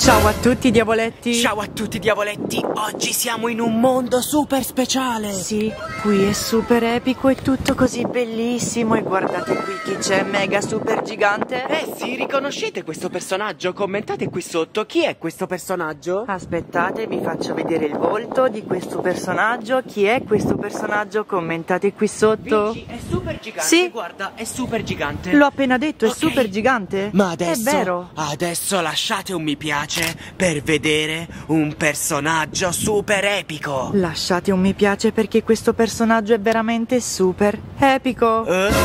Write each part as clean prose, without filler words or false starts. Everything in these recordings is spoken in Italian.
Ciao a tutti diavoletti. Ciao a tutti diavoletti. Oggi siamo in un mondo super speciale. Sì, qui è super epico e tutto così bellissimo. E guardate qui chi c'è, mega super gigante. Sì, riconoscete questo personaggio? Commentate qui sotto. Chi è questo personaggio? Aspettate, vi faccio vedere il volto di questo personaggio. Chi è questo personaggio? Commentate qui sotto. Vinci, è super gigante. Sì. Guarda, è super gigante. L'ho appena detto, è Ok. super gigante. Ma adesso, È vero. adesso lasciate un mi piace per vedere un personaggio super epico. Lasciate un mi piace perché questo personaggio è veramente super epico.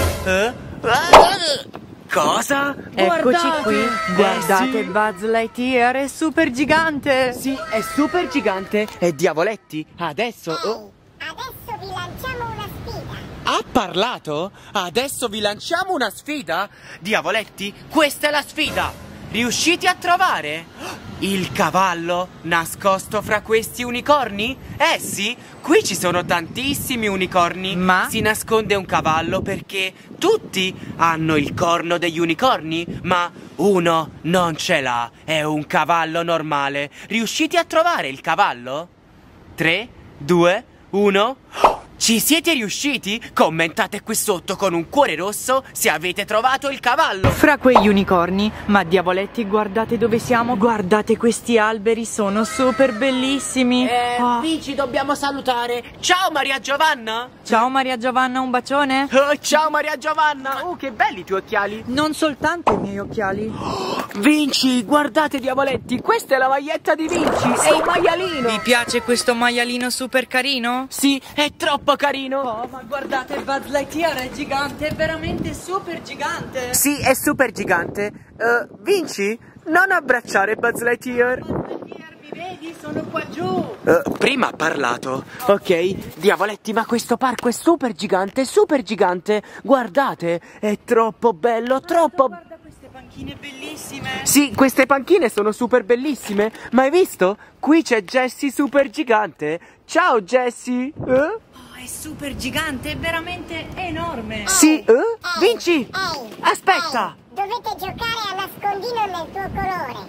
Cosa? Eccoci qui, guardate sì. Buzz Lightyear, è super gigante. Sì, è super gigante. E diavoletti, adesso... Adesso vi lanciamo una sfida. Ha parlato? Adesso vi lanciamo una sfida? Diavoletti, questa è la sfida! Riusciti a trovare il cavallo nascosto fra questi unicorni? Sì, qui ci sono tantissimi unicorni. Ma? Si nasconde un cavallo perché tutti hanno il corno degli unicorni, ma uno non ce l'ha. È un cavallo normale. Riusciti a trovare il cavallo? 3, 2, 1... Ci siete riusciti? Commentate qui sotto con un cuore rosso se avete trovato il cavallo. Fra quegli unicorni, ma diavoletti, guardate dove siamo. Guardate questi alberi, sono super bellissimi. Vinci, dobbiamo salutare. Ciao Maria Giovanna. Ciao Maria Giovanna, un bacione. Ciao Maria Giovanna. Oh, che belli i tuoi occhiali. Non soltanto i miei occhiali. Vinci, guardate diavoletti, questa è la maglietta di Vinci. È un maialino. Vi piace questo maialino super carino? Sì, è troppo carino. Oh, ma guardate, Buzz Lightyear è gigante, è veramente super gigante. Sì, è super gigante. Vinci, non abbracciare Buzz Lightyear. Buzz Lightyear, mi vedi? Sono qua giù. Prima ha parlato. Ok, diavoletti, ma questo parco è super gigante, super gigante. Guardate, è troppo bello, troppo... Guarda queste panchine bellissime. Sì, queste panchine sono super bellissime. Ma hai visto? Qui c'è Jessie super gigante. Ciao Jessie. È super gigante, è veramente enorme. Sì, Vinci, Ehi, aspetta. dovete giocare a nascondino nel tuo colore.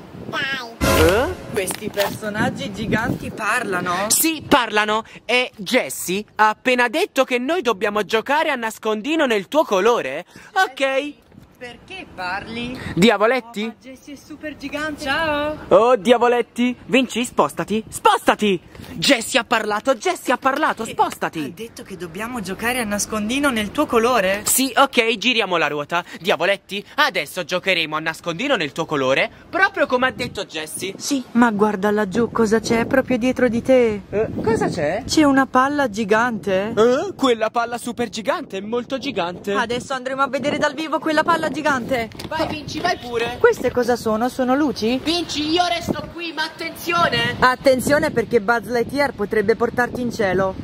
Dai. Questi personaggi giganti parlano. Sì, parlano. E Jessie ha appena detto che noi dobbiamo giocare a nascondino nel tuo colore. Ok. Perché parli? Diavoletti? Ma Jessie è super gigante. Ciao. Oh, diavoletti. Vinci, spostati. Spostati. Jessie ha parlato, Ha spostati. detto che dobbiamo giocare a nascondino nel tuo colore. Sì, ok, giriamo la ruota. Diavoletti, adesso giocheremo a nascondino nel tuo colore, proprio come ha detto Jessie. Sì, ma guarda laggiù cosa c'è proprio dietro di te. Cosa c'è? C'è una palla gigante. Quella palla super gigante, molto gigante. Adesso andremo a vedere dal vivo quella palla gigante. Vai Vinci, vai pure. Queste cosa sono? Sono luci? Vinci, io resto qui, ma attenzione. Attenzione perché Buzz Lightyear potrebbe portarti in cielo.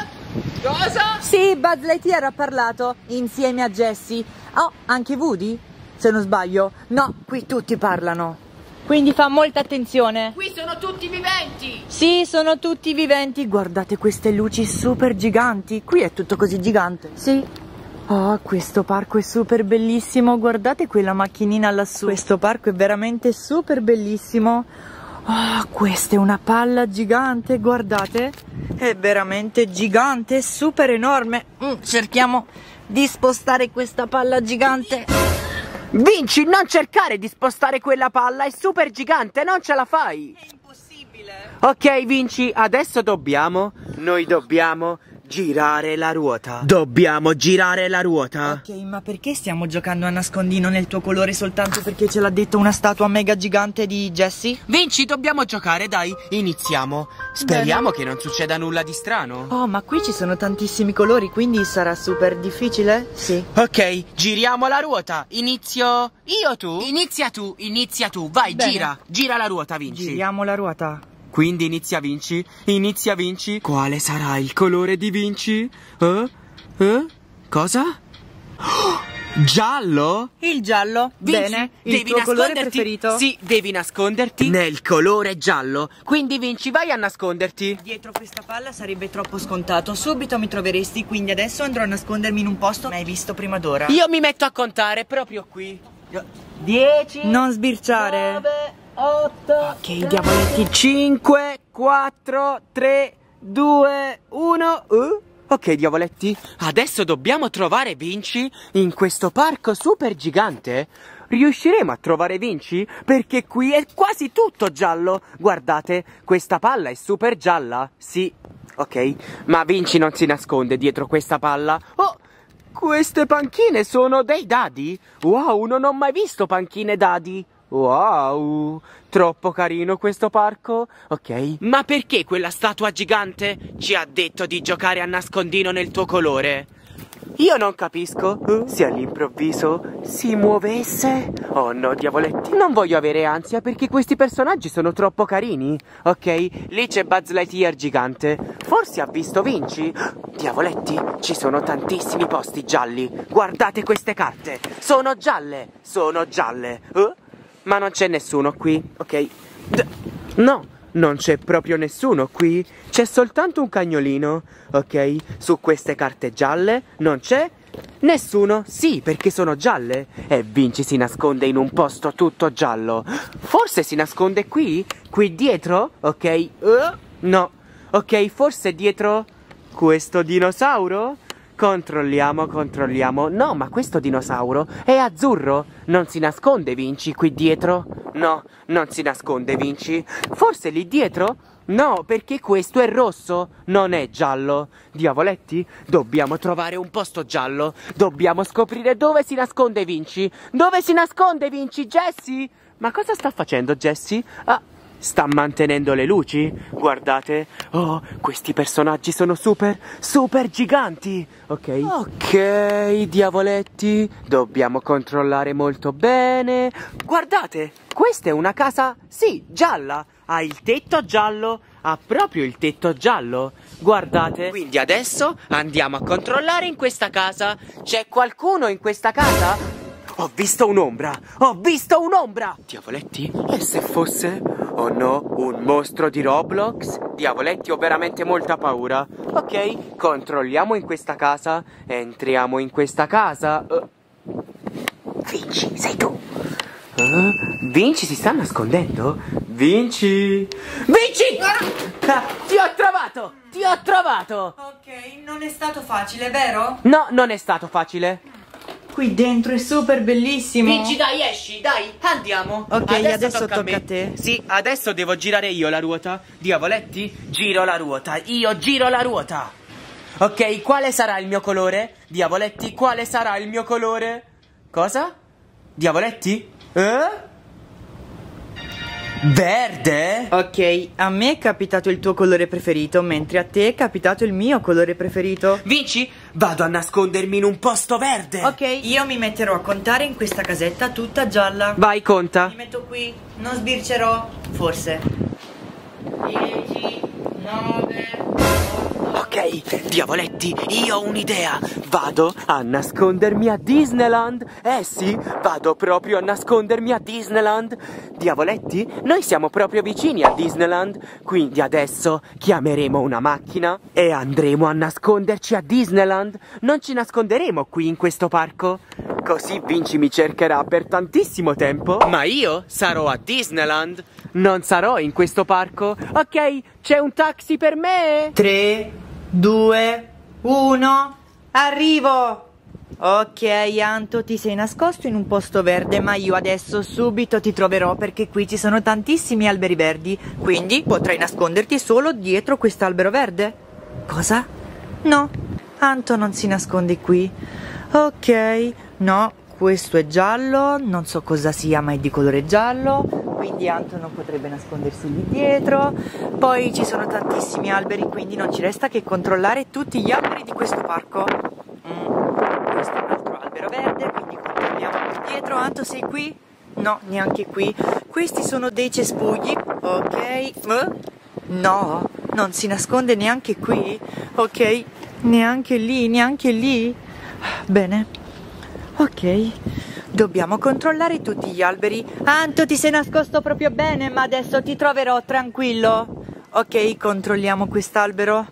Cosa? Sì, Buzz Lightyear ha parlato insieme a Jessie. Oh, anche Woody? Se non sbaglio. No, qui tutti parlano. Quindi fa molta attenzione. Qui sono tutti viventi. Sì, sono tutti viventi. Guardate queste luci super giganti. Qui è tutto così gigante. Sì. Oh, questo parco è super bellissimo. Guardate quella macchinina lassù. Questo parco è veramente super bellissimo. Oh, questa è una palla gigante, guardate. È veramente gigante, super enorme. Cerchiamo di spostare questa palla gigante. Vinci, non cercare di spostare quella palla, è super gigante, non ce la fai. È impossibile. Ok, Vinci, adesso noi dobbiamo girare la ruota. Dobbiamo girare la ruota. Ok, ma perché stiamo giocando a nascondino nel tuo colore soltanto perché ce l'ha detto una statua mega gigante di Jessie? Vinci, dobbiamo giocare, dai, iniziamo. Speriamo che non succeda nulla di strano. Oh, ma qui ci sono tantissimi colori, quindi sarà super difficile? Sì. Ok, giriamo la ruota. Inizio io, tu? Inizia tu, vai, Bene. gira la ruota, Vinci. Giriamo la ruota. Quindi inizia Vinci. Quale sarà il colore di Vinci? Cosa? Giallo? Il giallo. Vinci, Bene. Il devi tuo colore nasconderti. preferito? Sì, devi nasconderti nel colore giallo. Quindi Vinci, vai a nasconderti. Dietro questa palla sarebbe troppo scontato. Subito mi troveresti, quindi adesso andrò a nascondermi in un posto mai visto prima d'ora. Io mi metto a contare proprio qui. 10. Non sbirciare. 9, 8. Ok, diavoletti. 5, 4, 3, 2, 1. Ok, diavoletti. Adesso dobbiamo trovare Vinci in questo parco super gigante. Riusciremo a trovare Vinci? Perché qui è quasi tutto giallo. Guardate, questa palla è super gialla. Sì, ok. Ma Vinci non si nasconde dietro questa palla. Oh, queste panchine sono dei dadi? Wow, non ho mai visto panchine dadi. Wow, troppo carino questo parco. Ok, ma perché quella statua gigante ci ha detto di giocare a nascondino nel tuo colore? Io non capisco. Se all'improvviso si muovesse. Oh no, diavoletti, non voglio avere ansia perché questi personaggi sono troppo carini. Ok, lì c'è Buzz Lightyear gigante. Forse ha visto Vinci. Diavoletti, ci sono tantissimi posti gialli. Guardate queste carte, sono gialle. Sono gialle. Ma non c'è nessuno qui. Ok, no, non c'è proprio nessuno qui. C'è soltanto un cagnolino. Ok, su queste carte gialle non c'è nessuno. Sì, perché sono gialle. E Vinci si nasconde in un posto tutto giallo. Forse si nasconde qui? Qui dietro? Ok, no. Ok, forse dietro questo dinosauro? Controlliamo, controlliamo. No, ma questo dinosauro è azzurro. Non si nasconde Vinci qui dietro? No, non si nasconde Vinci. Forse lì dietro? No, perché questo è rosso, non è giallo. Diavoletti, dobbiamo trovare un posto giallo. Dobbiamo scoprire dove si nasconde Vinci. Dove si nasconde Vinci, Jessie? Ma cosa sta facendo Jessie? Ah, sta mantenendo le luci? Guardate. Oh, questi personaggi sono super giganti. Ok. Ok, diavoletti. Dobbiamo controllare molto bene. Guardate, questa è una casa, sì, gialla. Ha il tetto giallo. Ha proprio il tetto giallo. Guardate. Quindi adesso andiamo a controllare in questa casa. C'è qualcuno in questa casa? Ho visto un'ombra. Ho visto un'ombra. Diavoletti, e se fosse... Oh no, un mostro di Roblox? Diavoletti, ho veramente molta paura. Ok, controlliamo in questa casa. Entriamo in questa casa. Vinci, sei tu. Vinci si sta nascondendo? Vinci! Vinci! Ti ho trovato! Ti ho trovato! Ok, non è stato facile, vero? No, non è stato facile. Qui dentro è super bellissimo. Vinci, dai, esci, dai, andiamo. Ok, adesso tocca a te. Sì, adesso devo girare io la ruota. Diavoletti, giro la ruota. Io giro la ruota. Ok, quale sarà il mio colore? Diavoletti, quale sarà il mio colore? Cosa? Diavoletti? Verde? Ok, a me è capitato il tuo colore preferito, mentre a te è capitato il mio colore preferito. Vinci, vado a nascondermi in un posto verde. Ok, io mi metterò a contare in questa casetta tutta gialla. Vai, conta. Mi metto qui, non sbircerò, forse. 10, 9... Ok, diavoletti, io ho un'idea. Vado a nascondermi a Disneyland. Sì, vado proprio a nascondermi a Disneyland. Diavoletti, noi siamo proprio vicini a Disneyland. Quindi adesso chiameremo una macchina e andremo a nasconderci a Disneyland. Non ci nasconderemo qui in questo parco. Così Vinci mi cercherà per tantissimo tempo. Ma io sarò a Disneyland. Non sarò in questo parco. Ok, c'è un taxi per me. 3, 2, 1, arrivo! Ok, Anto, ti sei nascosto in un posto verde, ma io adesso subito ti troverò perché qui ci sono tantissimi alberi verdi, quindi potrai nasconderti solo dietro quest'albero verde. Cosa? No, Anto non si nasconde qui. Ok, no, questo è giallo, non so cosa sia, ma è di colore giallo, quindi Anto non potrebbe nascondersi lì dietro. Poi ci sono tantissimi alberi, quindi non ci resta che controllare tutti gli alberi di questo parco. Questo è un altro albero verde, quindi controlliamo qui dietro. Anto, sei qui? No, neanche qui. Questi sono dei cespugli, ok. No, non si nasconde neanche qui. Ok, neanche lì, neanche lì. Bene. Ok, dobbiamo controllare tutti gli alberi. Anto, ti sei nascosto proprio bene, ma adesso ti troverò, tranquillo. Ok, controlliamo quest'albero.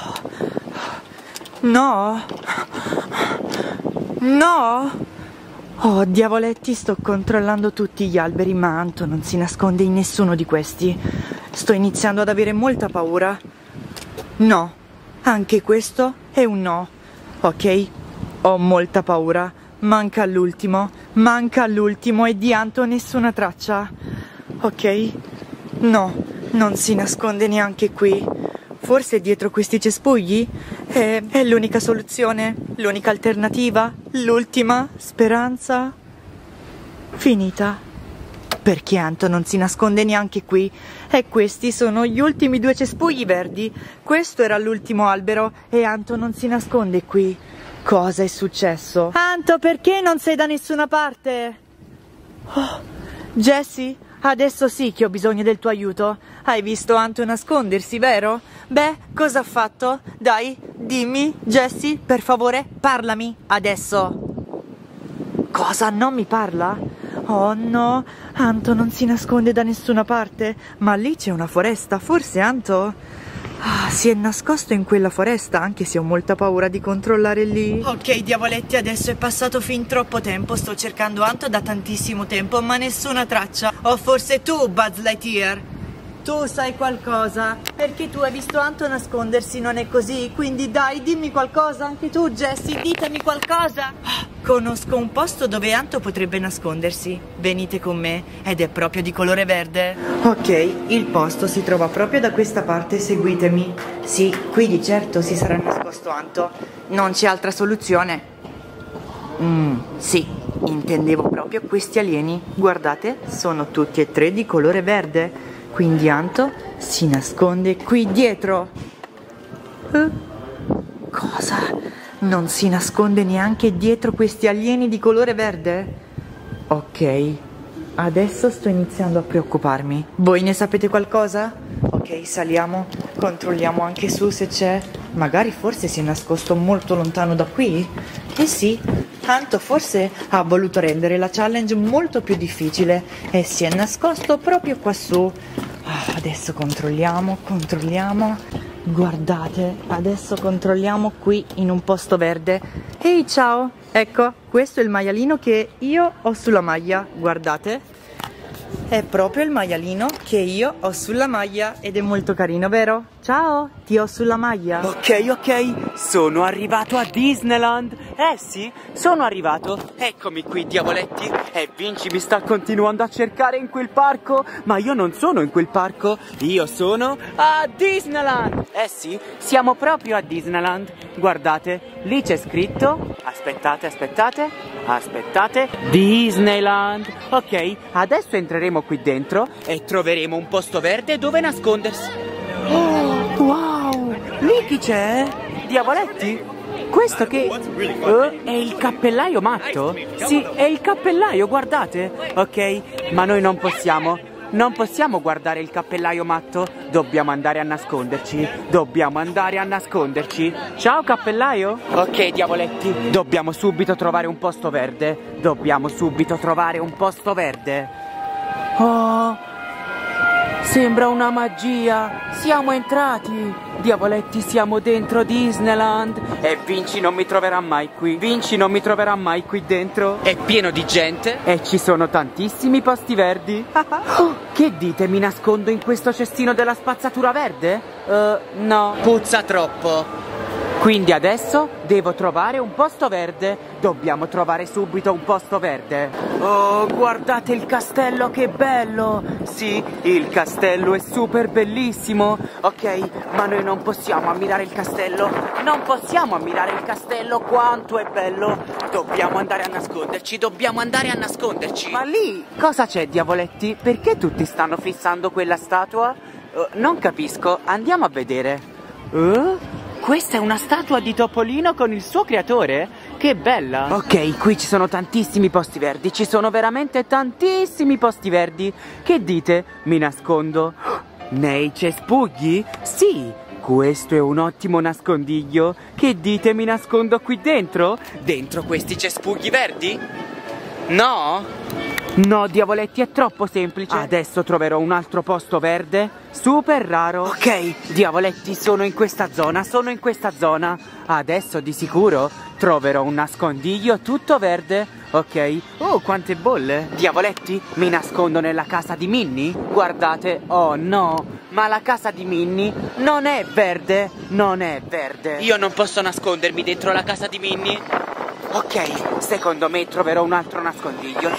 No. No. Oh, diavoletti, sto controllando tutti gli alberi, ma Anto non si nasconde in nessuno di questi. Sto iniziando ad avere molta paura. No, anche questo è un no. Ok, ho molta paura. Manca l'ultimo e di Anto nessuna traccia. Ok, no, non si nasconde neanche qui. Forse dietro questi cespugli? È l'unica soluzione, l'unica alternativa, l'ultima speranza. Finita. Perché Anto non si nasconde neanche qui? E questi sono gli ultimi 2 cespugli verdi. Questo era l'ultimo albero e Anto non si nasconde qui. Cosa è successo? Anto, perché non sei da nessuna parte? Oh, Jessie, adesso sì che ho bisogno del tuo aiuto. Hai visto Anto nascondersi, vero? Beh, cosa ha fatto? Dai, dimmi, Jessie, per favore, parlami adesso. Cosa? Non mi parla? Oh no, Anto non si nasconde da nessuna parte. Ma lì c'è una foresta, forse Anto si è nascosto in quella foresta, anche se ho molta paura di controllare lì. Ok, diavoletti, adesso è passato fin troppo tempo. Sto cercando Anto da tantissimo tempo, ma nessuna traccia. O forse tu, Buzz Lightyear? Tu sai qualcosa? Perché tu hai visto Anto nascondersi, non è così? Quindi dai, dimmi qualcosa, anche tu, Jessie, ditemi qualcosa. Conosco un posto dove Anto potrebbe nascondersi. Venite con me, ed è proprio di colore verde. Ok, il posto si trova proprio da questa parte, seguitemi. Sì, qui di certo si sarà nascosto Anto. Non c'è altra soluzione. Sì, intendevo proprio questi alieni. Guardate, sono tutti e 3 di colore verde. Quindi Anto si nasconde qui dietro. Cosa? Non si nasconde neanche dietro questi alieni di colore verde? Ok, adesso sto iniziando a preoccuparmi. Voi ne sapete qualcosa? Ok, saliamo, controlliamo anche su se c'è. Magari forse si è nascosto molto lontano da qui? Eh sì, Anto forse ha voluto rendere la challenge molto più difficile e si è nascosto proprio qua su. Adesso controlliamo. Guardate, adesso controlliamo qui in un posto verde. Ehi, ciao! Ecco, questo è il maialino che io ho sulla maglia. Guardate, è proprio il maialino che io ho sulla maglia ed è molto carino, vero? Ciao, ti ho sulla maglia. Ok, sono arrivato a Disneyland. Sì, sono arrivato. Eccomi qui, diavoletti. E Vinci mi sta continuando a cercare in quel parco. Ma io non sono in quel parco. Io sono a Disneyland. Sì, siamo proprio a Disneyland. Guardate, lì c'è scritto. Aspettate. Disneyland. Ok, adesso entreremo qui dentro e troveremo un posto verde dove nascondersi. Oh, wow! Lì chi c'è? Diavoletti? Questo che... è il cappellaio matto? Sì, è il cappellaio, guardate. Ok, ma noi non possiamo guardare il cappellaio matto. Dobbiamo andare a nasconderci. Ciao cappellaio. Ok, diavoletti, dobbiamo subito trovare un posto verde. Oh, sembra una magia. Siamo entrati. Diavoletti, siamo dentro Disneyland. E Vinci non mi troverà mai qui. Dentro. È pieno di gente e ci sono tantissimi posti verdi. Che dite, mi nascondo in questo cestino della spazzatura verde? No. Puzza troppo. Quindi adesso devo trovare un posto verde. Dobbiamo trovare subito un posto verde. Oh, guardate il castello, che bello! Sì, il castello è super bellissimo. Ok, ma noi non possiamo ammirare il castello. Quanto è bello. Dobbiamo andare a nasconderci. Ma lì cosa c'è, diavoletti? Perché tutti stanno fissando quella statua? Non capisco. Andiamo a vedere. Questa è una statua di Topolino con il suo creatore? Che bella! Ok, qui ci sono tantissimi posti verdi. Ci sono veramente tantissimi posti verdi. Che dite? Mi nascondo nei cespugli? Sì, questo è un ottimo nascondiglio. Che dite, mi nascondo qui dentro? Dentro questi cespugli verdi? No? No, diavoletti, è troppo semplice. Adesso troverò un altro posto verde super raro. Ok, diavoletti, sono in questa zona. Adesso di sicuro troverò un nascondiglio tutto verde. ok? Oh, quante bolle! Diavoletti, mi nascondo nella casa di Minnie? Guardate, oh no, ma la casa di Minnie non è verde, non è verde. Io non posso nascondermi dentro la casa di Minnie. Ok, secondo me troverò un altro nascondiglio,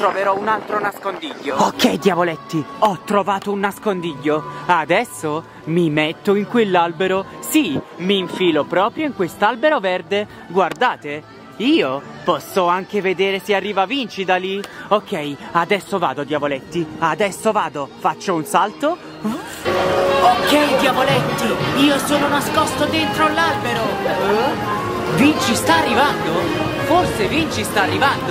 Ok, diavoletti, ho trovato un nascondiglio. Adesso mi metto in quell'albero. Sì, mi infilo proprio in quest'albero verde. Guardate, io posso anche vedere se arriva Vinci da lì. Ok, adesso vado, diavoletti, adesso vado. Faccio un salto. Ok, diavoletti, io sono nascosto dentro l'albero. Vinci sta arrivando? Forse Vinci sta arrivando?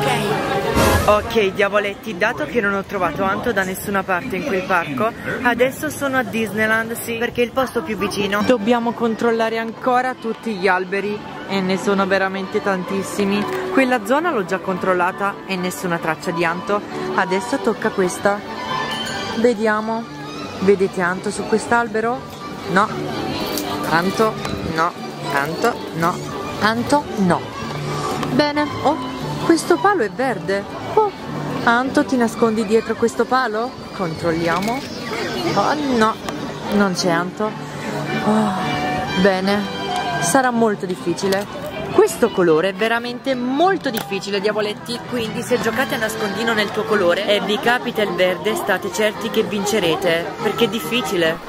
Ok, diavoletti, dato che non ho trovato Anto da nessuna parte in quel parco, adesso sono a Disneyland, sì, perché è il posto più vicino. Dobbiamo controllare ancora tutti gli alberi e ne sono veramente tantissimi. Quella zona l'ho già controllata e nessuna traccia di Anto. Adesso tocca questa. Vediamo. Vedete Anto su quest'albero? No. Anto, no. Anto, no. Anto, no. Bene. Oh, questo palo è verde. Oh, Anto, ti nascondi dietro questo palo? Controlliamo. Oh, no. Non c'è Anto. Oh, bene. Sarà molto difficile. Questo colore è veramente molto difficile, diavoletti. Quindi se giocate a nascondino nel tuo colore e vi capita il verde, state certi che vincerete. Perché è difficile.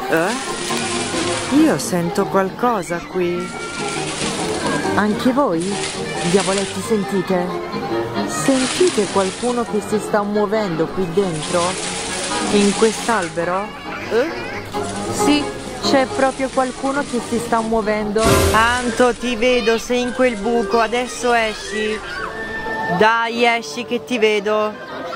Io sento qualcosa qui. Anche voi? Diavoletti, sentite? Sentite qualcuno che si sta muovendo qui dentro? In quest'albero? Sì, c'è proprio qualcuno che si sta muovendo. Anto, ti vedo, sei in quel buco, adesso esci. Dai, esci che ti vedo.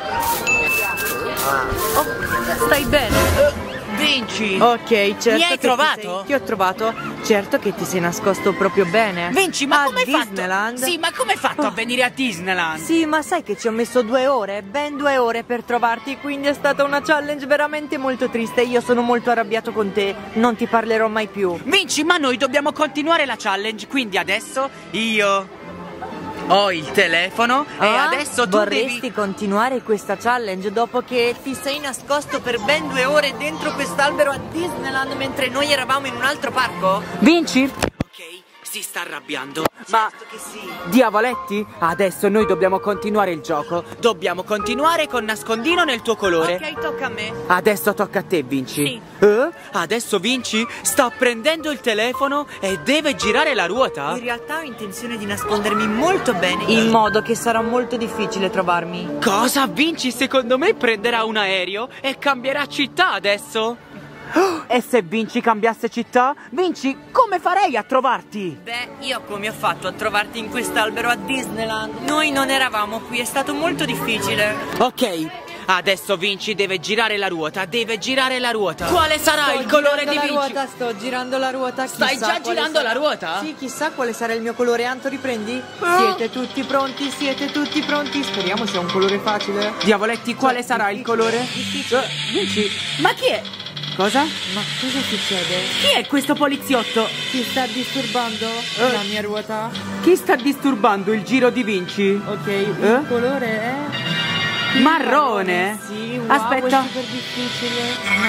Oh, stai bene? Vinci! Ok, certo. Mi hai trovato? Ti ho trovato. Certo che ti sei nascosto proprio bene. Vinci, ma come hai Disneyland? fatto? Sì, ma come hai fatto a venire a Disneyland? Sì, ma sai che ci ho messo 2 ore, ben 2 ore per trovarti, quindi è stata una challenge veramente molto triste. Io sono molto arrabbiato con te, non ti parlerò mai più. Vinci, ma noi dobbiamo continuare la challenge, quindi adesso io ho il telefono e adesso tu vorresti continuare questa challenge dopo che ti sei nascosto per ben 2 ore dentro quest'albero a Disneyland mentre noi eravamo in un altro parco? Vinci? Ok, si sta arrabbiando. Ma che sì. diavoletti, adesso noi dobbiamo continuare il gioco. Dobbiamo continuare con nascondino nel tuo colore. Ok, tocca a me. Adesso tocca a te, Vinci. Sì. Adesso Vinci sta prendendo il telefono e deve girare la ruota. In realtà ho intenzione di nascondermi molto bene, in modo che sarà molto difficile trovarmi. Cosa? Vinci secondo me prenderà un aereo e cambierà città adesso. E se Vinci cambiasse città? Vinci, come farei a trovarti? Beh, io come ho fatto a trovarti in quest'albero a Disneyland? Noi non eravamo qui, è stato molto difficile. Ok, adesso Vinci deve girare la ruota, Quale sarà il colore di Vinci? Sto girando la ruota, Stai già girando la ruota? Sì, chissà quale sarà il mio colore. Anto, riprendi? Siete tutti pronti? Speriamo sia un colore facile. Diavoletti, quale sarà il colore? Difficile. Vinci, ma chi è? Cosa? Ma cosa succede? Chi è questo poliziotto? Ti sta disturbando la mia ruota? Chi sta disturbando il giro di Vinci? Ok, il colore è... marrone? Sì, wow, aspetta. è super difficile.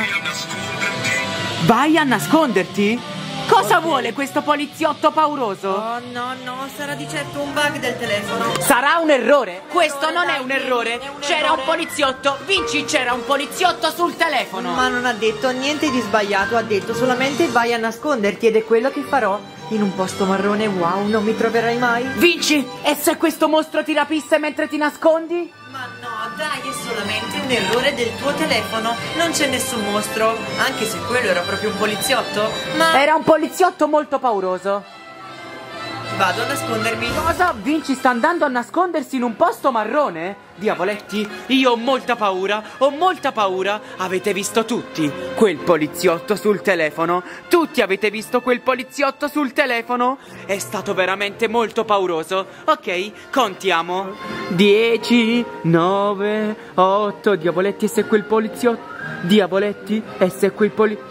Vai a nasconderti? Cosa vuole questo poliziotto pauroso? Oh no, sarà di certo un bug del telefono. Sarà un errore. Questo non è un errore. C'era un errore. poliziotto. Vinci, c'era un poliziotto sul telefono. Ma non ha detto niente di sbagliato, ha detto solamente vai a nasconderti ed è quello che farò. In un posto marrone, wow, non mi troverai mai. Vinci, e se questo mostro ti rapisse mentre ti nascondi? Ma no, dai, è solamente un errore del tuo telefono. Non c'è nessun mostro. Anche se quello era proprio un poliziotto. Ma era un poliziotto molto pauroso. vado a nascondermi. Cosa? Vinci sta andando a nascondersi in un posto marrone? Diavoletti, io ho molta paura. Avete visto tutti quel poliziotto sul telefono? Tutti avete visto quel poliziotto sul telefono? È stato veramente molto pauroso. Ok, contiamo. 10, 9, 8. Diavoletti, e se quel poliziotto... Diavoletti, e se quel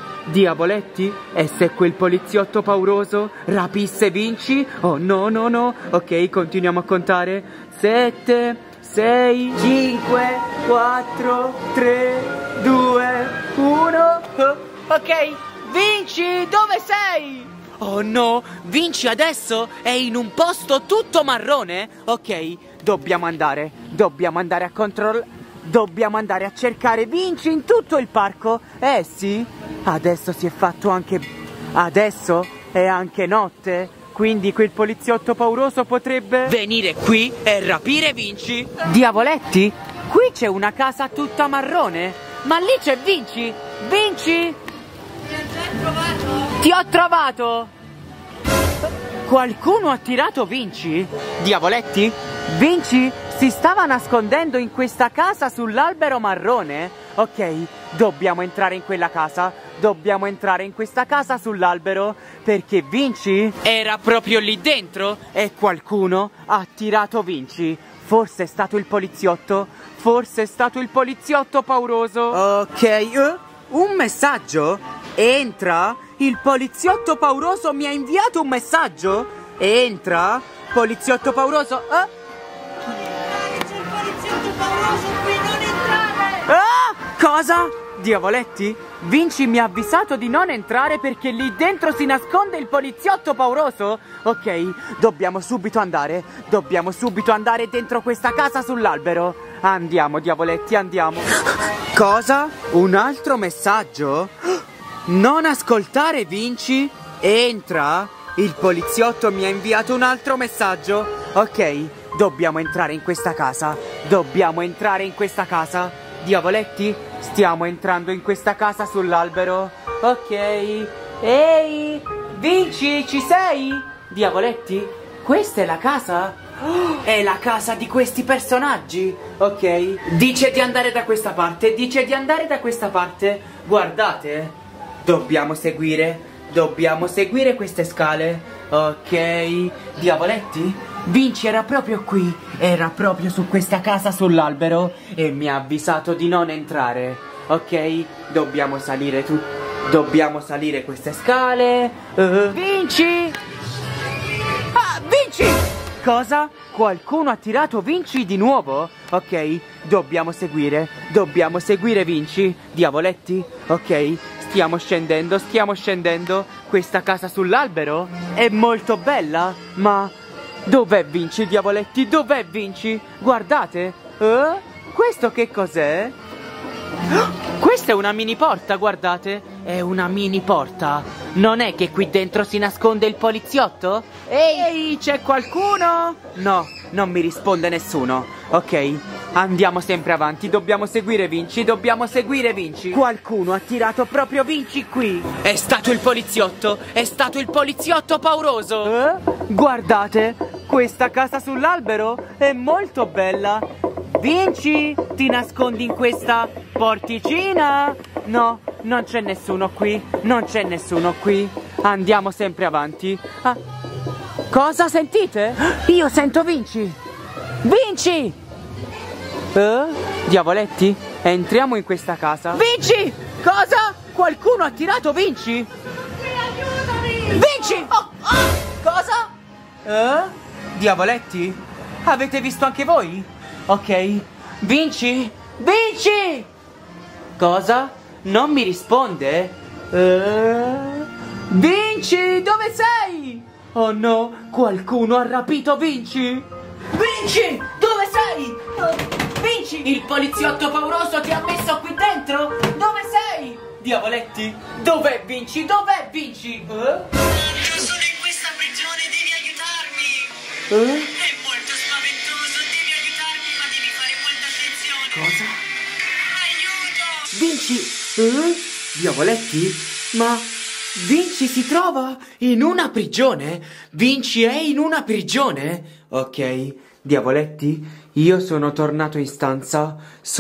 poliziotto pauroso rapisse Vinci? Oh no. Ok, continuiamo a contare. 7, 6, 5, 4, 3, 2, 1. Ok, Vinci, dove sei? Oh no, Vinci adesso è in un posto tutto marrone? Ok, dobbiamo andare a controllare. Dobbiamo andare a cercare Vinci in tutto il parco. Sì, adesso si è fatto anche... Adesso è anche notte, quindi quel poliziotto pauroso potrebbe... venire qui e rapire Vinci. Diavoletti, qui c'è una casa tutta marrone, ma lì c'è Vinci. Vinci? Ti ho trovato! Qualcuno ha tirato Vinci? Diavoletti? Vinci si stava nascondendo in questa casa sull'albero marrone? Ok, dobbiamo entrare in quella casa. Dobbiamo entrare in questa casa sull'albero, perché Vinci era proprio lì dentro e qualcuno ha tirato Vinci. Forse è stato il poliziotto. Forse è stato il poliziotto pauroso. Ok, un messaggio? Entra? Il poliziotto pauroso mi ha inviato un messaggio? Entra? Poliziotto pauroso? C'è il poliziotto pauroso qui, non entrare! Cosa? Diavoletti? Vinci mi ha avvisato di non entrare perché lì dentro si nasconde il poliziotto pauroso? Ok, dobbiamo subito andare. Dobbiamo subito andare dentro questa casa sull'albero. Andiamo, diavoletti, andiamo. Cosa? Un altro messaggio? Non ascoltare Vinci? Entra? Il poliziotto mi ha inviato un altro messaggio. Ok, dobbiamo entrare in questa casa. Dobbiamo entrare in questa casa. Diavoletti, stiamo entrando in questa casa sull'albero. Ok. Ehi, Vinci, ci sei? Diavoletti, questa è la casa? È la casa di questi personaggi. Ok, dice di andare da questa parte. Dice di andare da questa parte. Guardate, dobbiamo seguire queste scale. Ok, diavoletti, Vinci era proprio qui. Era proprio su questa casa sull'albero e mi ha avvisato di non entrare. Ok, dobbiamo salire queste scale. Vinci! Ah, Vinci! Cosa? Qualcuno ha tirato Vinci di nuovo? Ok, dobbiamo seguire Vinci. Diavoletti? Ok, stiamo scendendo. Questa casa sull'albero è molto bella, ma dov'è Vinci, diavoletti? Dov'è Vinci? Guardate. Questo che cos'è? Questa è una mini porta, guardate. È una mini porta. Non è che qui dentro si nasconde il poliziotto? Ehi, c'è qualcuno? No, non mi risponde nessuno. Ok, andiamo sempre avanti. Dobbiamo seguire Vinci. Qualcuno ha tirato proprio Vinci qui. È stato il poliziotto. È stato il poliziotto pauroso. Guardate, questa casa sull'albero è molto bella. Vinci, ti nascondi in questa porticina? No, non c'è nessuno qui. Andiamo sempre avanti. Cosa sentite? Io sento Vinci. Vinci! Diavoletti, entriamo in questa casa. Vinci! Cosa? Qualcuno ha tirato Vinci? Aiutami! Vinci! Cosa? Diavoletti? Avete visto anche voi? Ok. Vinci? Cosa? Non mi risponde? Vinci, dove sei? Oh no, qualcuno ha rapito Vinci. Vinci, dove sei? Vinci, il poliziotto pauroso ti ha messo qui dentro? Dove sei? Diavoletti, dov'è Vinci? Io sono in questa prigione, devi aiutarmi. È molto spaventoso, devi aiutarmi, ma devi fare molta attenzione. Cosa? Aiuto! Vinci? Diavoletti? Ma Vinci si trova in una prigione? Vinci è in una prigione? Ok, diavoletti, io sono tornato in stanza.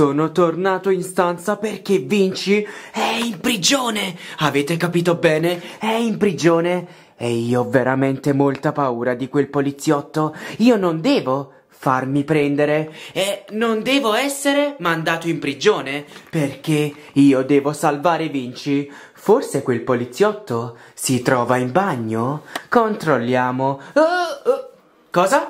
Perché Vinci è in prigione. Avete capito bene? È in prigione. E io ho veramente molta paura di quel poliziotto. Io non devo farmi prendere e non devo essere mandato in prigione perché io devo salvare Vinci. Forse quel poliziotto si trova in bagno? Controlliamo. Cosa?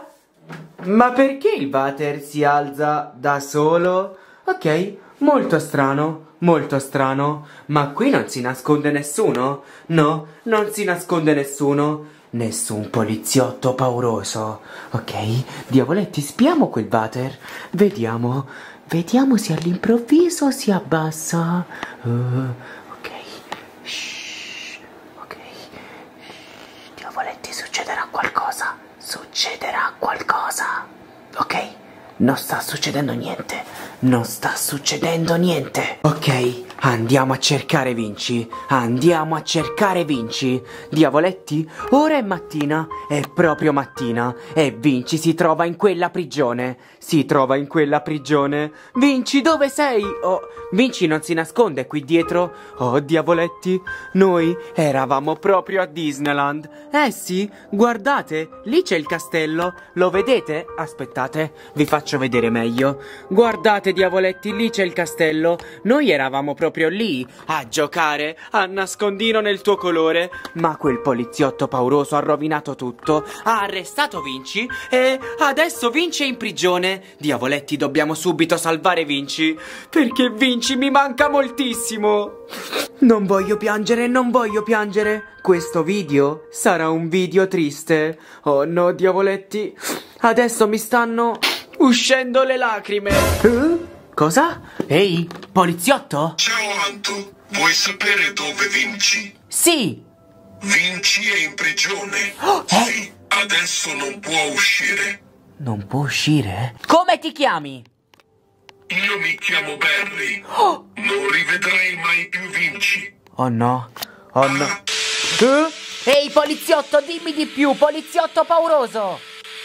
Ma perché il water si alza da solo? Ok, molto strano, molto strano. Ma qui non si nasconde nessuno? No, non si nasconde nessuno. Nessun poliziotto pauroso. Ok, diavoletti, spiamo quel water. Vediamo, vediamo se all'improvviso si abbassa. Ok, shh, ok. Diavoletti, succederà qualcosa. Succederà qualcosa. Ok? Non sta succedendo niente. Non sta succedendo niente. Ok, andiamo a cercare Vinci. Andiamo a cercare Vinci. Diavoletti, ora è mattina. È proprio mattina. E Vinci si trova in quella prigione. Si trova in quella prigione. Vinci, dove sei? Oh, Vinci non si nasconde qui dietro. Oh, diavoletti, noi eravamo proprio a Disneyland. Sì, guardate, lì c'è il castello. Lo vedete? Aspettate, vi faccio vedere meglio. Guardate, diavoletti, lì c'è il castello. Noi eravamo proprio lì a giocare a nascondino nel tuo colore. Ma quel poliziotto pauroso ha rovinato tutto. Ha arrestato Vinci e adesso Vinci è in prigione. Diavoletti, dobbiamo subito salvare Vinci, perché Vinci mi manca moltissimo. Non voglio piangere, non voglio piangere. Questo video sarà un video triste. Oh no, diavoletti, adesso mi stanno uscendo le lacrime. Cosa? Ehi, poliziotto? Ciao Anto, vuoi sapere dove Vinci? Sì. Vinci è in prigione. Sì, adesso non può uscire. Non può uscire? Come ti chiami? Io mi chiamo Barry. Non rivedrai mai più Vinci. Oh no, oh no. Ehi, poliziotto, dimmi di più, poliziotto pauroso.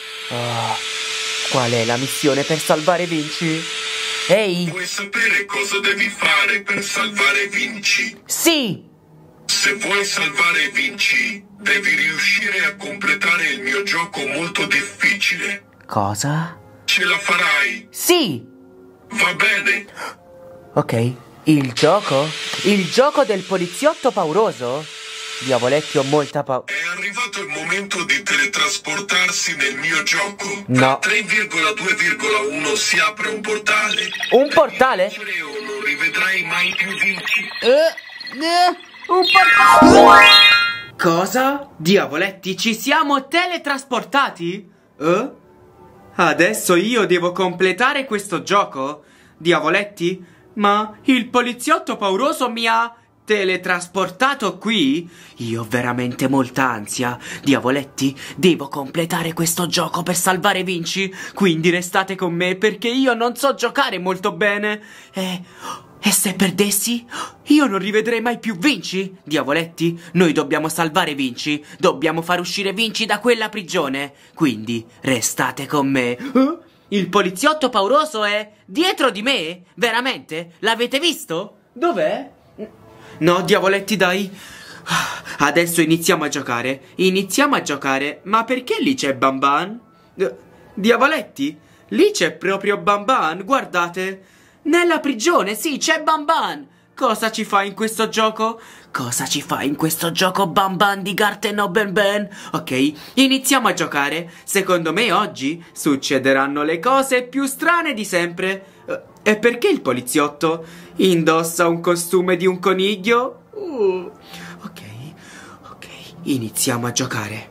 Qual è la missione per salvare Vinci? Ehi. Vuoi sapere cosa devi fare per salvare Vinci? Sì. Se vuoi salvare Vinci, devi riuscire a completare il mio gioco molto difficile. Cosa? Ce la farai? Sì. Va bene. Ok, il gioco? Il gioco del poliziotto pauroso? Diavoletti, ho molta paura. È arrivato il momento di teletrasportarsi nel mio gioco. No. Tra 3,2,1 si apre un portale. Un portale? Non rivedrai mai più Vinci. Un portale? Cosa? Diavoletti, ci siamo teletrasportati? Adesso io devo completare questo gioco? Diavoletti? Ma il poliziotto pauroso mi ha teletrasportato qui? Io ho veramente molta ansia. Diavoletti, devo completare questo gioco per salvare Vinci. Quindi restate con me perché io non so giocare molto bene. E se perdessi? Io non rivedrei mai più Vinci? Diavoletti, noi dobbiamo salvare Vinci. Dobbiamo far uscire Vinci da quella prigione. Quindi restate con me. Il poliziotto pauroso è dietro di me? Veramente? L'avete visto? Dov'è? No, diavoletti, dai. Adesso iniziamo a giocare. Iniziamo a giocare. Ma perché lì c'è Bamban? Diavoletti, lì c'è proprio Bamban, guardate. Nella prigione, sì, c'è Bamban. Cosa ci fa in questo gioco? Cosa ci fa in questo gioco Bamban di Garten o Ben? Ok, iniziamo a giocare. Secondo me oggi succederanno le cose più strane di sempre. E perché il poliziotto indossa un costume di un coniglio? Ok, iniziamo a giocare.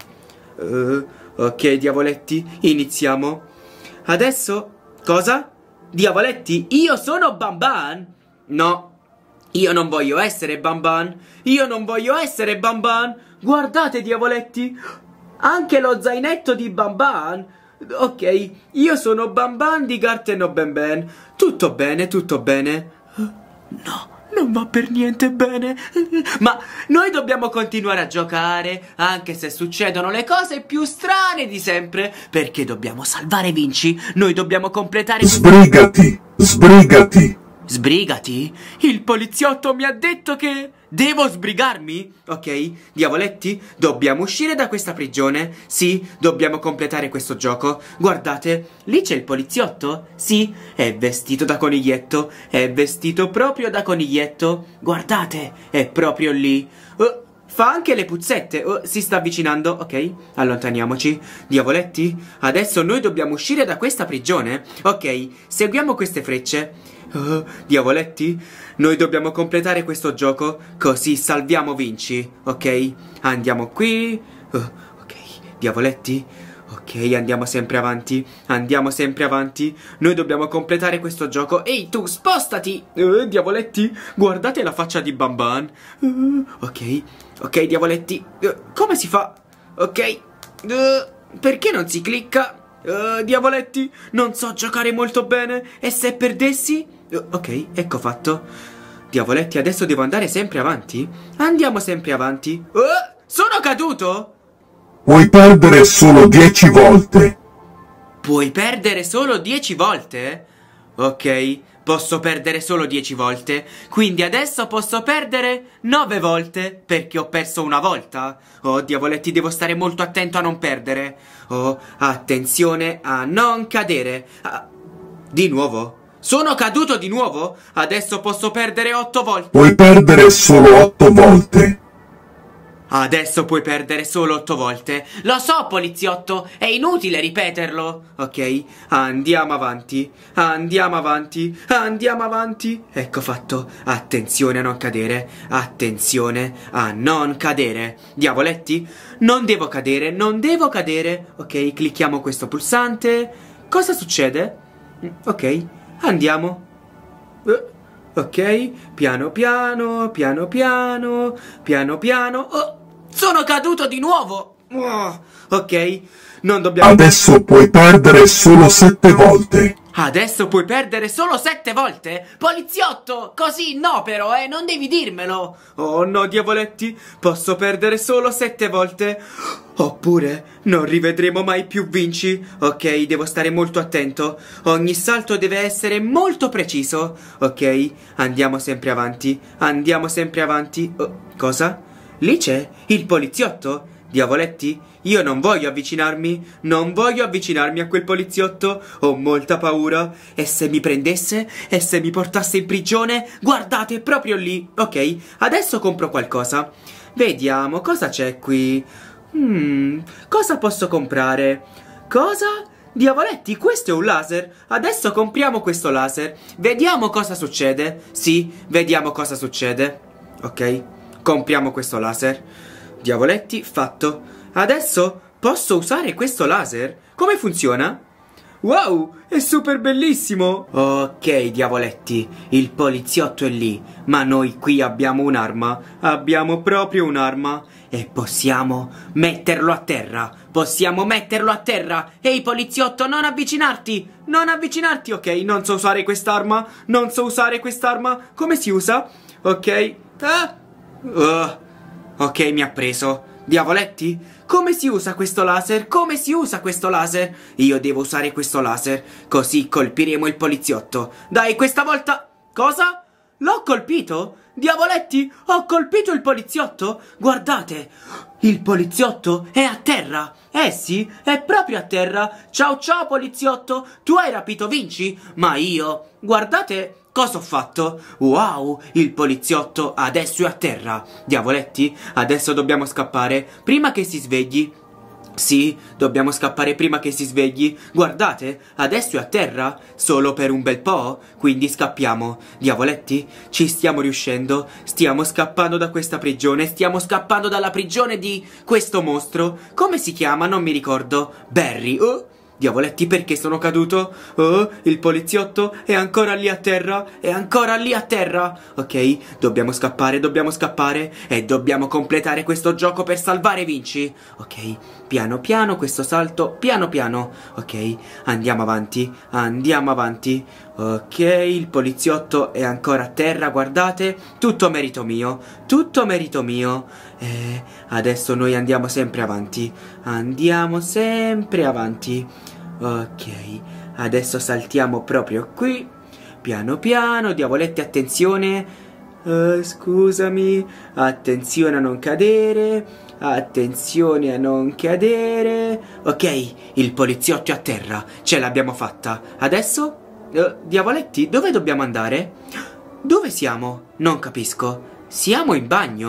Ok, diavoletti, iniziamo. Adesso, cosa? Diavoletti, io sono Bamban? No, io non voglio essere Bamban. Io non voglio essere Bamban. Guardate, diavoletti, anche lo zainetto di Bamban. Ok, io sono Bamban di Garten o Ben. Tutto bene, tutto bene. No, non va per niente bene. Ma noi dobbiamo continuare a giocare, anche se succedono le cose più strane di sempre, perché dobbiamo salvare Vinci. Noi dobbiamo completare... Sbrigati, sbrigati. Sbrigati? Il poliziotto mi ha detto che devo sbrigarmi? Ok, diavoletti, dobbiamo uscire da questa prigione. Sì, dobbiamo completare questo gioco. Guardate, lì c'è il poliziotto. Sì, è vestito da coniglietto. È vestito proprio da coniglietto. Guardate, è proprio lì. fa anche le puzzette. Oh, si sta avvicinando. Ok, allontaniamoci. Diavoletti, adesso noi dobbiamo uscire da questa prigione. Ok, seguiamo queste frecce. Oh, diavoletti, noi dobbiamo completare questo gioco, così salviamo Vinci. Ok, andiamo qui. Oh, ok, diavoletti. Ok, andiamo sempre avanti. Andiamo sempre avanti. Noi dobbiamo completare questo gioco. Ehi, tu, spostati! Diavoletti, guardate la faccia di Bamban. Ok, ok, diavoletti. Come si fa? Ok. Perché non si clicca? Diavoletti, non so giocare molto bene. E se perdessi? Ok, ecco fatto. Diavoletti, adesso devo andare sempre avanti? Andiamo sempre avanti. Sono caduto? Puoi perdere solo 10 volte. Puoi perdere solo 10 volte? Ok, posso perdere solo 10 volte. Quindi adesso posso perdere 9 volte, perché ho perso una volta. Oh, diavoletti, devo stare molto attento a non perdere. Oh, attenzione a non cadere. Di nuovo? Sono caduto di nuovo? Adesso posso perdere 8 volte. Puoi perdere solo 8 volte. Adesso puoi perdere solo 8 volte. Lo so, poliziotto, è inutile ripeterlo. Ok, andiamo avanti. Andiamo avanti. Andiamo avanti. Ecco fatto. Attenzione a non cadere. Attenzione a non cadere. Diavoletti, non devo cadere. Non devo cadere. Ok, clicchiamo questo pulsante. Cosa succede? Ok, andiamo. Ok, piano piano, piano piano, piano piano. Oh, sono caduto di nuovo. Oh, ok, non dobbiamo... Adesso puoi perdere solo 7 volte. Adesso puoi perdere solo 7 volte? Poliziotto, così no però, non devi dirmelo. Oh no, diavoletti, posso perdere solo 7 volte. Oppure non rivedremo mai più Vinci. Ok, devo stare molto attento. Ogni salto deve essere molto preciso. Ok, andiamo sempre avanti. Andiamo sempre avanti. Oh, cosa? Lì c'è il poliziotto? Diavoletti, io non voglio avvicinarmi. Non voglio avvicinarmi a quel poliziotto. Ho molta paura. E se mi prendesse? E se mi portasse in prigione? Guardate, proprio lì. Ok, adesso compro qualcosa. Vediamo, cosa c'è qui? Cosa posso comprare? Cosa? Diavoletti, questo è un laser. Adesso compriamo questo laser. Vediamo cosa succede. Sì, vediamo cosa succede. Ok, compriamo questo laser. Diavoletti, fatto. Adesso posso usare questo laser? Come funziona? Wow, è super bellissimo. Ok, diavoletti, il poliziotto è lì, ma noi qui abbiamo un'arma. Abbiamo proprio un'arma. E possiamo metterlo a terra. Possiamo metterlo a terra. Ehi, poliziotto, non avvicinarti. Non avvicinarti. Ok, non so usare quest'arma. Non so usare quest'arma. Come si usa? Ok. Ok, mi ha preso. Diavoletti, come si usa questo laser? Come si usa questo laser? Io devo usare questo laser, così colpiremo il poliziotto. Dai, questa volta... Cosa? L'ho colpito? Diavoletti, ho colpito il poliziotto? Guardate, il poliziotto è a terra. Sì, è proprio a terra. Ciao ciao poliziotto, tu hai rapito Vinci? Ma io... Guardate... Cosa ho fatto? Wow, il poliziotto adesso è a terra. Diavoletti, adesso dobbiamo scappare prima che si svegli. Sì, dobbiamo scappare prima che si svegli. Guardate, adesso è a terra, solo per un bel po', quindi scappiamo. Diavoletti, ci stiamo riuscendo. Stiamo scappando da questa prigione. Stiamo scappando dalla prigione di questo mostro. Come si chiama? Non mi ricordo. Barry. Diavoletti, perché sono caduto? Oh, il poliziotto è ancora lì a terra. È ancora lì a terra. Ok, dobbiamo scappare e dobbiamo completare questo gioco per salvare Vinci. Ok, piano piano questo salto, piano piano. Ok, andiamo avanti. Andiamo avanti. Ok, il poliziotto è ancora a terra, guardate. Tutto merito mio. Tutto merito mio. Adesso noi andiamo sempre avanti. Andiamo sempre avanti. Ok, adesso saltiamo proprio qui. Piano piano, diavoletti, attenzione. Scusami. Attenzione a non cadere. Attenzione a non cadere. Ok, il poliziotto è a terra. Ce l'abbiamo fatta. Adesso... diavoletti, dove dobbiamo andare? Dove siamo? Non capisco. Siamo in bagno?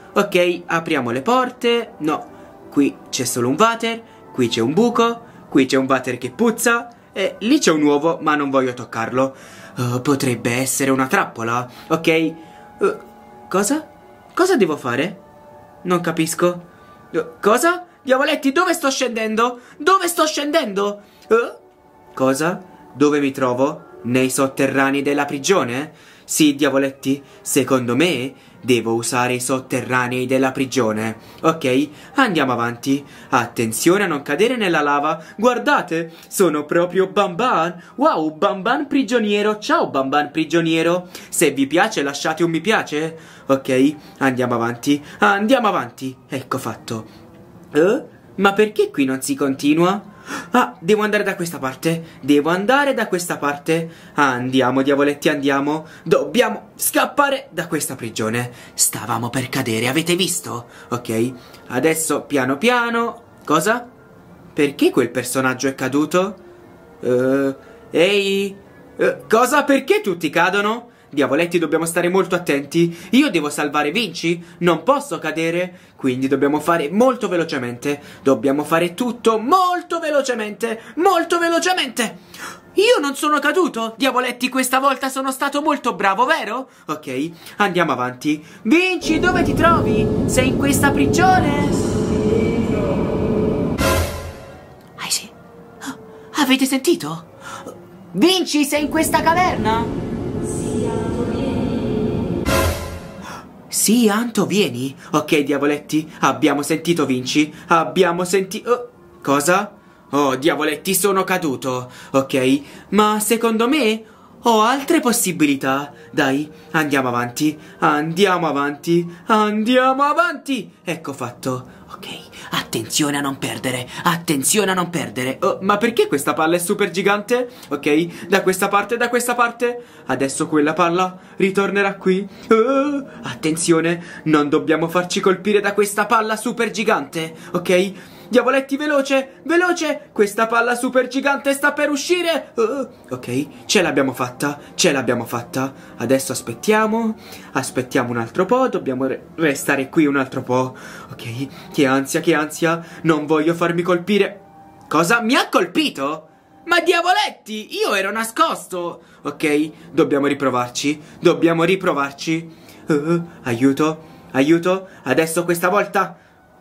Ok, apriamo le porte. No, qui c'è solo un water. Qui c'è un buco. Qui c'è un water che puzza. E lì c'è un uovo, ma non voglio toccarlo. Potrebbe essere una trappola. Ok. Cosa? Cosa devo fare? Non capisco. Cosa? Diavoletti, dove sto scendendo? Dove sto scendendo? Cosa? Dove mi trovo? Nei sotterranei della prigione? Sì, diavoletti, secondo me devo usare i sotterranei della prigione. Ok, andiamo avanti. Attenzione a non cadere nella lava. Guardate, sono proprio Bamban. Wow, Bamban prigioniero. Ciao Bamban prigioniero. Se vi piace lasciate un mi piace. Ok, andiamo avanti. Andiamo avanti. Ecco fatto. Ma perché qui non si continua? Ah, devo andare da questa parte. Devo andare da questa parte. Andiamo, diavoletti, andiamo. Dobbiamo scappare da questa prigione. Stavamo per cadere, avete visto? Ok, adesso piano piano. Cosa? Perché quel personaggio è caduto? Ehi? Cosa? Perché tutti cadono? Diavoletti, dobbiamo stare molto attenti. Io devo salvare Vinci. Non posso cadere. Quindi dobbiamo fare molto velocemente. Dobbiamo fare tutto molto velocemente. Molto velocemente. Io non sono caduto. Diavoletti, questa volta sono stato molto bravo, vero? Ok, andiamo avanti. Vinci, dove ti trovi? Sei in questa prigione? Sì. Avete sentito? Vinci, sei in questa caverna? Sì, Anto, vieni. Ok, diavoletti, abbiamo sentito Vinci. Abbiamo sentito... Cosa? Oh, diavoletti, sono caduto. Ok, ma secondo me ho altre possibilità. Dai, andiamo avanti. Andiamo avanti. Andiamo avanti. Ecco fatto. Ok, attenzione a non perdere. Attenzione a non perdere. Ma perché questa palla è super gigante? Ok, da questa parte, da questa parte. Adesso quella palla ritornerà qui. Attenzione, non dobbiamo farci colpire da questa palla super gigante. Ok? Diavoletti, veloce, veloce. Questa palla super gigante sta per uscire. Ok, ce l'abbiamo fatta. Ce l'abbiamo fatta. Adesso aspettiamo. Aspettiamo un altro po'. Dobbiamo restare qui un altro po'. Ok, che ansia, che ansia. Non voglio farmi colpire. Cosa? Mi ha colpito? Ma diavoletti, io ero nascosto. Ok, dobbiamo riprovarci. Dobbiamo riprovarci. Aiuto, aiuto. Adesso questa volta.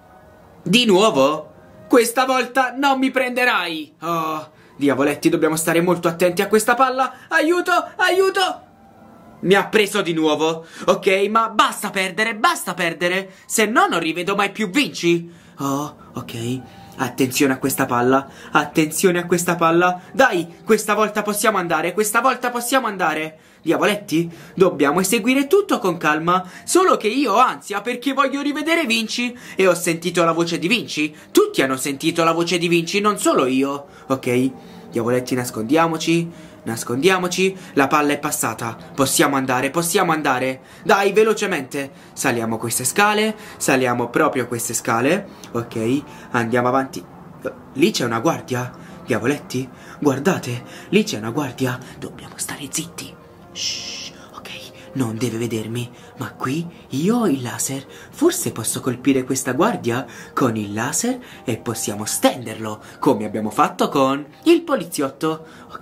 Di nuovo? Questa volta non mi prenderai. Oh, diavoletti, dobbiamo stare molto attenti a questa palla. Aiuto, aiuto. Mi ha preso di nuovo. Ok, ma basta perdere, se no non rivedo mai più Vinci. Oh, ok. Attenzione a questa palla. Attenzione a questa palla. Dai, questa volta possiamo andare. Questa volta possiamo andare. Diavoletti, dobbiamo eseguire tutto con calma. Solo che io ho ansia perché voglio rivedere Vinci. E ho sentito la voce di Vinci. Tutti hanno sentito la voce di Vinci, non solo io. Ok, diavoletti, nascondiamoci. Nascondiamoci, la palla è passata. Possiamo andare, possiamo andare. Dai, velocemente. Saliamo queste scale. Saliamo proprio queste scale. Ok, andiamo avanti. Lì c'è una guardia. Diavoletti, guardate, lì c'è una guardia. Dobbiamo stare zitti. Shh, ok, non deve vedermi. Ma qui io ho il laser. Forse posso colpire questa guardia con il laser e possiamo stenderlo, come abbiamo fatto con il poliziotto. Ok.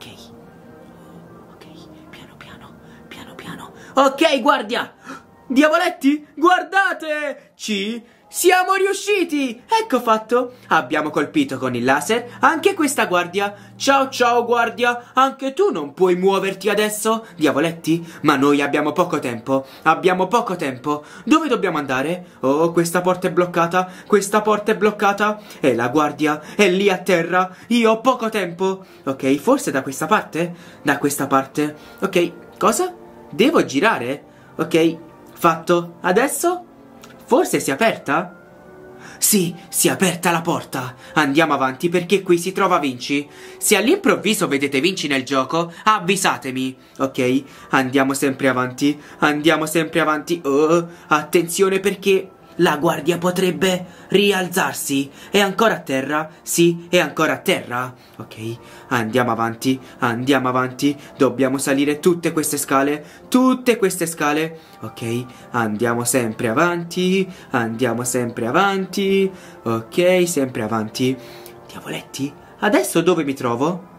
Ok, guardia! Diavoletti, guardate! Siamo riusciti! Ecco fatto! Abbiamo colpito con il laser anche questa guardia. Ciao ciao guardia, anche tu non puoi muoverti adesso, diavoletti? Ma noi abbiamo poco tempo, abbiamo poco tempo. Dove dobbiamo andare? Oh, questa porta è bloccata, questa porta è bloccata. E la guardia è lì a terra. Io ho poco tempo. Ok, forse da questa parte? Da questa parte. Ok, cosa? Devo girare? Ok, fatto. Adesso? Forse si è aperta? Sì, si è aperta la porta. Andiamo avanti perché qui si trova Vinci. Se all'improvviso vedete Vinci nel gioco, avvisatemi. Ok, andiamo sempre avanti. Andiamo sempre avanti. Oh, attenzione perché La guardia potrebbe rialzarsi. È ancora a terra? Sì, è ancora a terra. Ok, andiamo avanti, andiamo avanti. Dobbiamo salire tutte queste scale. Tutte queste scale. Ok, andiamo sempre avanti. Andiamo sempre avanti. Ok, sempre avanti. Diavoletti, adesso dove mi trovo?